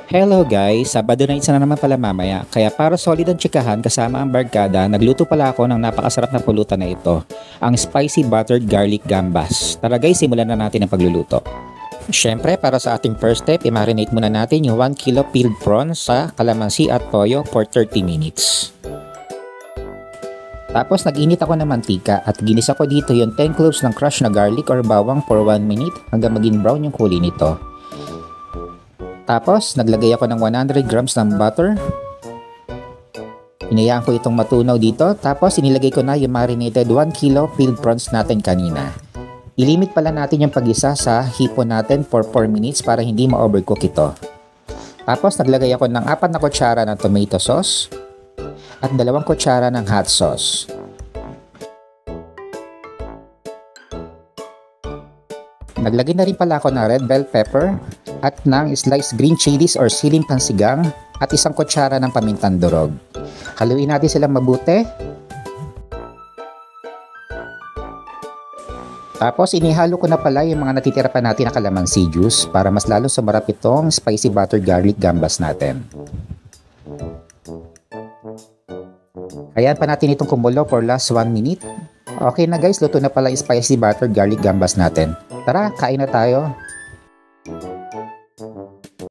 Hello guys! Sabado na isa na naman pala mamaya, kaya para solid ang tsikahan kasama ang barkada, nagluto pala ako ng napakasarap na pulutan na ito, ang Spicy Buttered Garlic Gambas. Tara guys, simulan na natin ang pagluluto. Siyempre, para sa ating first step, i-marinate muna natin yung 1 kilo peeled prawns sa kalamansi at toyo for 30 minutes. Tapos nag-init ako ng mantika at ginisa ko dito yung 10 cloves ng crushed na garlic or bawang for 1 minute hanggang maging brown yung kulay nito. Tapos, naglagay ako ng 100 grams ng butter. Inayaan ko itong matunaw dito. Tapos, inilagay ko na yung marinated 1 kilo peeled prawns natin kanina. Ilimit pala natin yung pag-isa sa hipon natin for 4 minutes para hindi ma-overcook ito. Tapos, naglagay ako ng 4 na kutsara ng tomato sauce at 2 kutsara ng hot sauce. Naglagay na rin pala ako ng red bell pepper at ng sliced green chilies or siling pansigang at 1 kutsara ng pamintang durog. Haluin natin silang mabuti. Tapos inihalo ko na pala yung mga natitira pa natin na calamansi juice para mas lalo sumarap itong spicy buttered garlic gambas natin. Hayaan pa natin itong kumulo for last 1 minute. Okay na guys, luto na pala yung spicy buttered garlic gambas natin. Tara, kain na tayo.